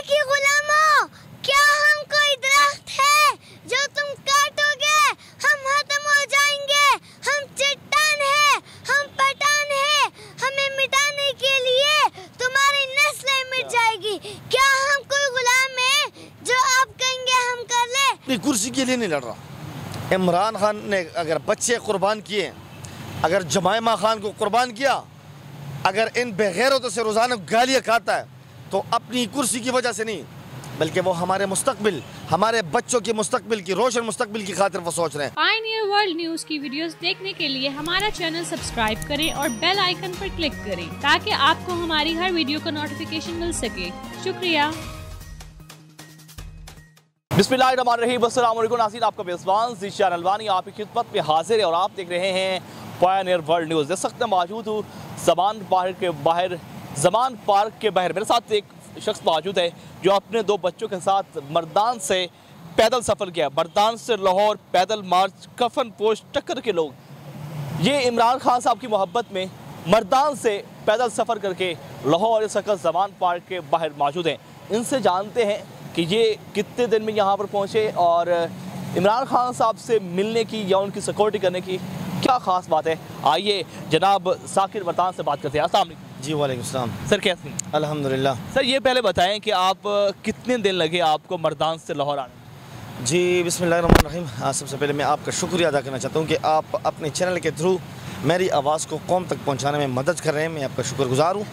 अमरीकी गुलामों, क्या हम कोई दरख्त है जो तुम काटोगे? हम खत्म हो जाएंगे। हम चट्टान है, हम पठान है। हमें मिटाने के लिए तुम्हारी नस्लें मिट जाएगी। क्या हम कोई गुलाम है जो आप कहेंगे हम कर ले? अपनी कुर्सी के लिए नहीं लड़ रहा। इमरान खान ने अगर बच्चे कुर्बान किए, अगर जमाइमा खान को कुर्बान किया, अगर इन बेगैरतों से रोज़ाना गालियाँ खाता है, तो अपनी कुर्सी की वजह से नहीं, बल्कि वो हमारे मुस्तकबिल, हमारे बच्चों के मुस्तकबिल की, रोशन मुस्तकबिल की खातिर वो सोच रहे हैं। पायनियर वर्ल्ड न्यूज की वीडियोस देखने के लिए हमारा चैनल सब्सक्राइब करें और बेल आइकन पर क्लिक करें ताकि आपको हमारी हर वीडियो का नोटिफिकेशन मिल सके। शुक्रिया। बिस्मिल्लाहिर्रहमानिर्रहीम, अस्सलाम वालेकुम नाज़रीन, आपका मेज़बान ज़ीशान अलवानी आपकी खिदमत में हाजिर है और आप देख रहे हैं पायनियर वर्ल्ड न्यूज़। इस वक्त मौजूद हूँ ज़मान पार्क के बाहर। मेरे साथ एक शख्स मौजूद है जो अपने दो बच्चों के साथ मर्दान से पैदल सफ़र किया। मर्दान से लाहौर पैदल मार्च, कफन पोश टक्कर के लोग ये इमरान खान साहब की मोहब्बत में मर्दान से पैदल सफ़र करके लाहौर इस वक्त ज़मान पार्क के बाहर मौजूद हैं। इनसे जानते हैं कि ये कितने दिन में यहाँ पर पहुँचे और इमरान खान साहब से मिलने की या उनकी सिक्योरिटी करने की क्या ख़ास बात है। आइए जनाब साकिर मर्दान से बात करते हैं। अस्सलाम वालेकुम। जी वालेकुम सलाम। सर कैसे हैं? अल्हम्दुलिल्लाह। सर ये पहले बताएं कि आप कितने दिन लगे आपको मर्दान से लाहौर आने? जी बिस्मिल्लाहिर्रहमानिर्रहीम। सबसे पहले मैं आपका शुक्रिया अदा करना चाहता हूँ कि आप अपने चैनल के थ्रू मेरी आवाज़ को कौम तक पहुँचाने में मदद कर रहे हैं। मैं आपका शुक्रगुजार हूँ।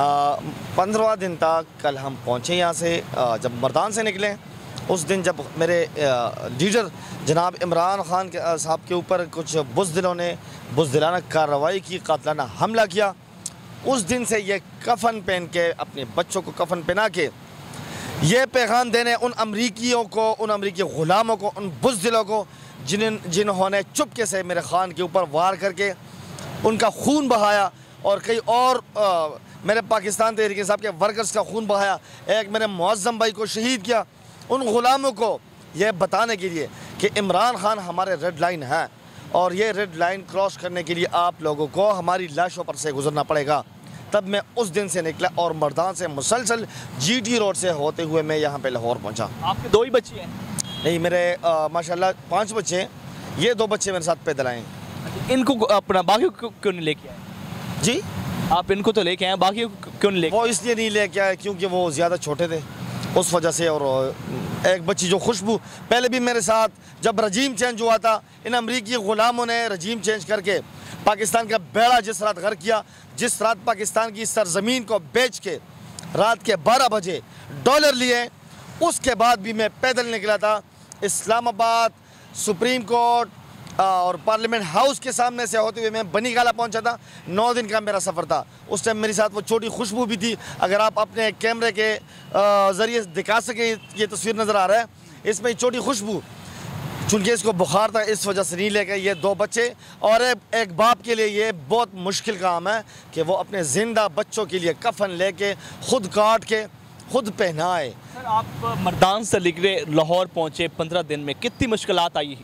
15 दिन तक कल हम पहुँचे यहाँ से। जब मर्दान से निकले उस दिन जब मेरे लीडर जनाब इमरान खान के साहब के ऊपर कुछ बुज़दिलों ने बुज़दिलाना कार्रवाई की, कातलाना हमला किया, उस दिन से ये कफन पहन के, अपने बच्चों को कफन पहना के ये पैगाम देने उन अमरीकियों को, उन अमरीकी ग़ुलामों को, उन बुज़दिलों को जिन्होंने चुपके से मेरे ख़ान के ऊपर वार करके उनका खून बहाया और कई और मेरे पाकिस्तान तहरीक इंसाफ के वर्कर्स का खून बहाया, एक मेरे मुअज़्ज़म भाई को शहीद किया, उन ग़ुलामों को यह बताने के लिए कि इमरान खान हमारे रेड लाइन है और ये रेड लाइन क्रॉस करने के लिए आप लोगों को हमारी लाशों पर से गुजरना पड़ेगा। तब मैं उस दिन से निकला और मर्दान से मुसलसल GT रोड से होते हुए मैं यहाँ पे लाहौर पहुँचा। आपके दो ही बच्चे हैं? नहीं, मेरे माशाल्लाह 5 बच्चे हैं। ये 2 बच्चे मेरे साथ पैदल आए हैं। इनको अपना बाकी क्यों नहीं लेके आए? जी, आप इनको तो लेके आए, बाकी क्यों नहीं लेके? वो इसलिए नहीं लेके आए क्योंकि वो ज़्यादा छोटे थे उस वजह से। और एक बच्ची जो खुशबू, पहले भी मेरे साथ जब रजीम चेंज हुआ था, इन अमरीकी ग़ुलामों ने रजीम चेंज करके पाकिस्तान का बेड़ा जिस रात गर्क किया, जिस रात पाकिस्तान की सरजमीन को बेच के रात के 12 बजे डॉलर लिए, उसके बाद भी मैं पैदल निकला था। इस्लामाबाद, सुप्रीम कोर्ट और पार्लियामेंट हाउस के सामने से होते हुए मैं बनी गाला पहुंचा था। 9 दिन का मेरा सफ़र था। उस टाइम मेरे साथ वो छोटी खुशबू भी थी। अगर आप अपने कैमरे के ज़रिए दिखा सकें, ये तस्वीर नज़र आ रहा है, इसमें छोटी खुशबू, चूँकि इसको बुखार था इस वजह से नहीं लेकर। ये 2 बच्चे और एक बाप के लिए ये बहुत मुश्किल काम है कि वो अपने ज़िंदा बच्चों के लिए कफन लेके खुद काट के खुद पहनाए। सर आप मर्दान से निकले लाहौर पहुँचे, 15 दिन में कितनी मुश्किलात आई?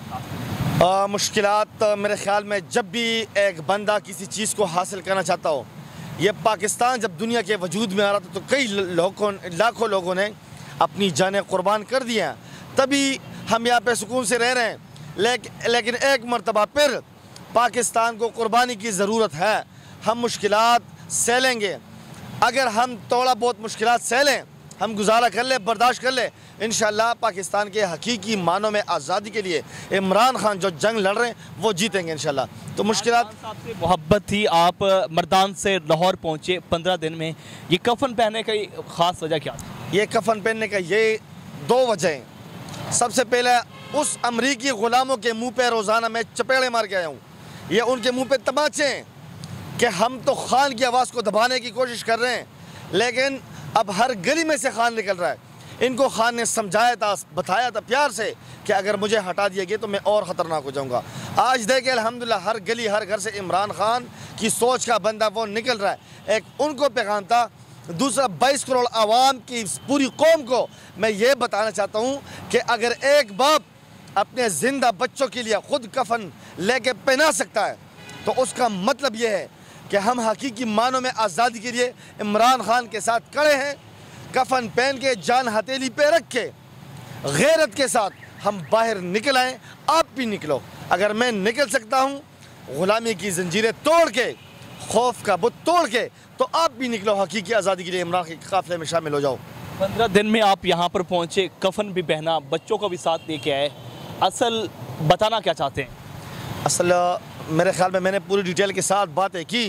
मुश्किलात मेरे ख़्याल में जब भी एक बंदा किसी चीज़ को हासिल करना चाहता हो, ये पाकिस्तान जब दुनिया के वजूद में आ रहा था तो कई लाखों लोगों ने अपनी जानें कुर्बान कर दी हैं, तभी हम यहाँ पे सुकून से रह रहे हैं। लेकिन एक मरतबा फिर पाकिस्तान को कुर्बानी की ज़रूरत है। हम मुश्किलात सह अगर हम थोड़ा बहुत मुश्किलात सह लें, हम गुजारा कर ले, बर्दाश्त कर ले, इंशाअल्लाह पाकिस्तान के हकीकी मानों में आज़ादी के लिए इमरान खान जो जंग लड़ रहे हैं वो जीतेंगे इंशाअल्लाह। तो मुश्किलात आपसे मोहब्बत थी, आप मर्दान से लाहौर पहुँचे 15 दिन में, ये कफन पहनने की ख़ास वजह क्या थी? ये कफन पहनने का ये 2 वजह हैं। सबसे पहले उस अमरीकी ग़ुलामों के मुँह पर रोज़ाना मैं चपेड़े मार के आया हूँ। ये उनके मुँह पर तमाचे हैं कि हम तो खान की आवाज़ को दबाने की कोशिश कर रहे हैं, लेकिन अब हर गली में से खान निकल रहा है। इनको खान ने समझाया था, बताया था प्यार से कि अगर मुझे हटा दिया गया तो मैं और ख़तरनाक हो जाऊंगा। आज देखें अल्हम्दुलिल्लाह हर गली हर घर से इमरान खान की सोच का बंदा वो निकल रहा है। एक उनको पैगाम था, दूसरा 22 करोड़ आवाम की पूरी कौम को मैं ये बताना चाहता हूँ कि अगर एक बाप अपने ज़िंदा बच्चों के लिए ख़ुद कफन लेके पहना सकता है तो उसका मतलब ये है कि हम हकीकी मानों में आज़ादी के लिए इमरान खान के साथ खड़े हैं। कफन पहन के, जान हथेली पे रख के, गैरत के साथ हम बाहर निकल आए। आप भी निकलो। अगर मैं निकल सकता हूँ गुलामी की जंजीरें तोड़ के, खौफ का बुत तोड़ के, तो आप भी निकलो हकीकी आज़ादी के लिए इमरान के काफिले में शामिल हो जाओ। 15 दिन में आप यहाँ पर पहुँचे, कफन भी पहना, बच्चों को भी साथ लेके आए, असल बताना क्या चाहते हैं? असल मेरे ख्याल में मैंने पूरी डिटेल के साथ बातें की।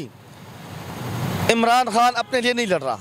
इमरान खान अपने लिए नहीं लड़ रहा,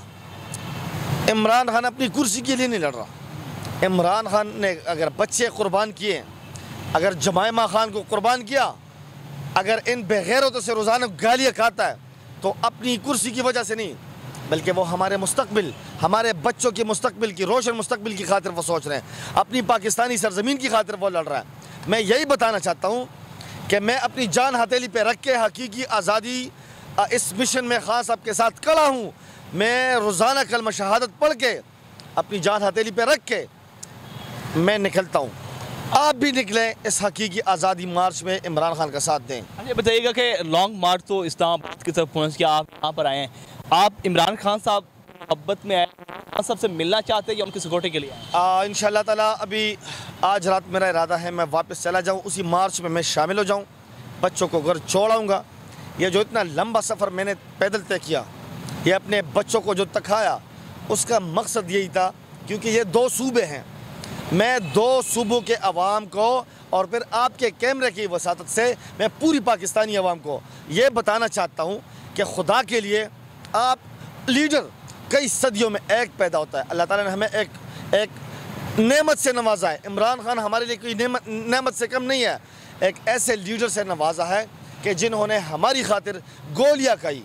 इमरान खान अपनी कुर्सी के लिए नहीं लड़ रहा। इमरान खान ने अगर बच्चे कुर्बान किए, अगर जमायमा खान को कुर्बान किया, अगर इन बेगैरतों से रोज़ाना गालियाँ खाता है, तो अपनी कुर्सी की वजह से नहीं, बल्कि वो हमारे मुस्तकबिल, हमारे बच्चों के मुस्तकबिल की, रोशन मुस्तकबिल की खातिर वो सोच रहे हैं, अपनी पाकिस्तानी सरजमीन की खातिर वो लड़ रहा है। मैं यही बताना चाहता हूँ कि मैं अपनी जान हथेली पे रख के हकीकी आज़ादी इस मिशन में ख़ास आपके साथ खड़ा हूँ। मैं रोज़ाना कलमा शहादत पढ़ के, अपनी जान हथेली पे रख के मैं निकलता हूँ। आप भी निकलें, इस हकीकी आज़ादी मार्च में इमरान खान का साथ दें। ये बताइएगा कि लॉन्ग मार्च तो इस्लामाबाद की तरफ पहुँच के आप यहाँ पर आए हैं, आप इमरान खान साहब मोहब्बत में आए, खान साहब से मिलना चाहते हैं या उनकी सिक्योरिटी के लिए? इंशाअल्लाह ताला अभी आज रात मेरा इरादा है मैं वापस चला जाऊँ, उसी मार्च में मैं शामिल हो जाऊँ, बच्चों को घर छोड़ाऊँगा। ये जो इतना लंबा सफ़र मैंने पैदल तय किया, ये अपने बच्चों को जो तकाया, उसका मकसद यही था, क्योंकि ये 2 सूबे हैं। मैं 2 सूबों के अवाम को और फिर आपके कैमरे की वसातत से मैं पूरी पाकिस्तानी अवाम को ये बताना चाहता हूँ कि खुदा के लिए आप लीडर कई सदियों में एक पैदा होता है। अल्लाह ताला ने हमें एक नेमत से नवाजा है। इमरान खान हमारे लिए कोई नेमत से कम नहीं है, एक ऐसे लीडर से नवाजा है कि जिन्होंने हमारी खातिर गोलियाँ खाई,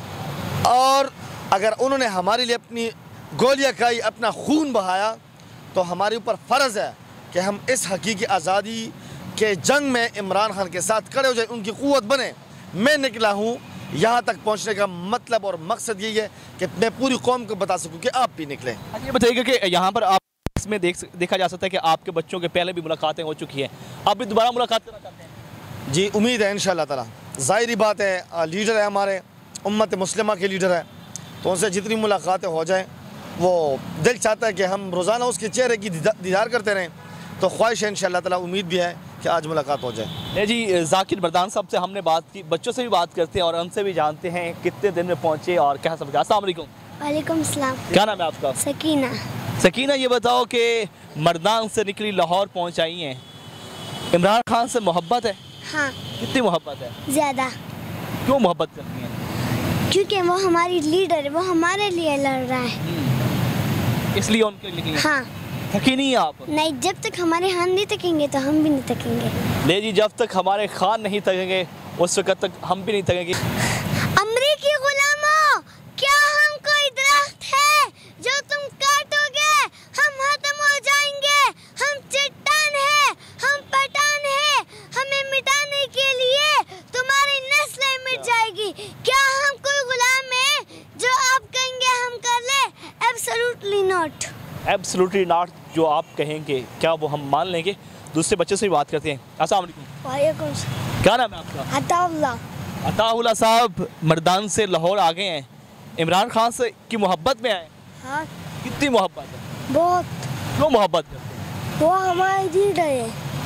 और अगर उन्होंने हमारे लिए अपनी गोलियाँ खाई, अपना खून बहाया, तो हमारे ऊपर फ़र्ज़ है कि हम इस हकीकी आज़ादी के जंग में इमरान खान के साथ खड़े हो जाए, उनकी क़ुव्वत बने। मैं निकला हूँ, यहाँ तक पहुँचने का मतलब और मकसद यही है कि मैं पूरी कौम को बता सकूँ कि आप भी निकलें। ये बताइएगा कि यहाँ पर आप इसमें देखा जा सकता है कि आपके बच्चों के पहले भी मुलाकातें हो चुकी हैं, आप भी दोबारा मुलाकात करना चाहते हैं? जी, उम्मीद है इंशाअल्लाह ताला। ज़ाहिरी बात है, लीडर है हमारे, उम्मत मुस्लिमा के लीडर है, तो उनसे जितनी मुलाकातें हो जाएं, वो दिल चाहता है कि हम रोज़ाना उसके चेहरे की दीदार करते रहें। तो ख्वाहिश है इंशाअल्लाह ताला, उम्मीद भी है कि आज मुलाकात हो जाए। नहीं जी, ज़ाकिर मर्दान साहब से हमने बात की, बच्चों से भी बात करते हैं और उनसे भी जानते हैं कितने दिन में पहुँचे और क्या समझा। अस्सलाम वालेकुम। वालेकुम सलाम। क्या नाम है आपका? सकीना। सकीना, ये बताओ कि मर्दान से निकली लाहौर पहुँच आई हैं, इमरान खान से मोहब्बत है? हाँ। कितनी मोहब्बत है? ज़्यादा। क्यों मोहब्बत करती हैं? क्योंकि वो हमारी लीडर है, वो हमारे लिए लड़ रहा है, इसलिए उनके लिए। हाँ। थकी नहीं है आप? नहीं, जब तक हमारे खान नहीं थकेंगे तो हम भी नहीं थकेंगे। ले जी, जब तक हमारे खान नहीं थकेंगे उस वक्त तक हम भी नहीं थकेंगे। अमरीकी गुलामों, क्या हम कोई दरख्त है जो तुम काटोगे हम खत्म हो जाएंगे? हम चट्टान है, हम पठान है, हमें मिटाने के लिए तुम्हारी नस्लें मिट जाएगी। क्या हम कोई गुलाम है जो आप कहेंगे हम कर ले? Absolutely not. Absolutely not. जो आप कहेंगे क्या वो हम मान लेंगे? दूसरे बच्चे से भी बात करते हैं। अस्सलाम वालेकुम। वालेकुम। क्या नाम है आपका? अताउल्लाह। अताउल्लाह साहब मर्दान से लाहौर आ गए हैं, इमरान खान से की मोहब्बत में आए। हाँ। कितनी मोहब्बत है? बहुत। क्यों मोहब्बत करते हैं? वो हमारी लीडर है,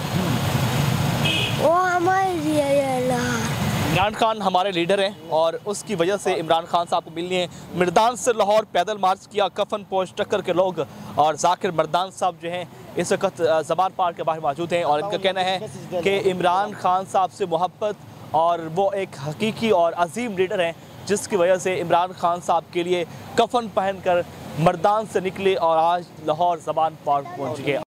वो हमारे लिए। इमरान खान हमारे लीडर हैं और उसकी वजह से इमरान खान साहब को मिलनी है। मर्दान से लाहौर पैदल मार्च किया कफन पोश टक्कर के लोग, और ज़ाकिर मर्दान साहब जो हैं इस वक्त ज़बान पार्क के बाहर मौजूद हैं और इनका कहना है कि इमरान खान साहब से मोहब्बत, और वो एक हकीकी और अजीम लीडर हैं जिसकी वजह से इमरान खान साहब के लिए कफन पहन कर मर्दान से निकले और आज लाहौर ज़बान पार्क पहुँच गए।